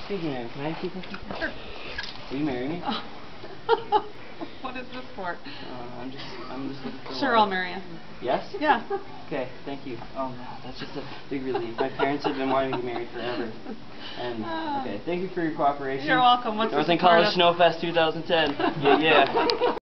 Speaking of, can I see something? Sure. Will you marry me? What is this for? I'm just looking for Sure, I'll marry you. Yes? Yeah. Okay, thank you. Oh no, that's just a big relief. My parents have been wanting to get married forever. And, okay, thank you for your cooperation. You're welcome. What's Northland this a part College of? Snowfest 2010. Yeah, yeah.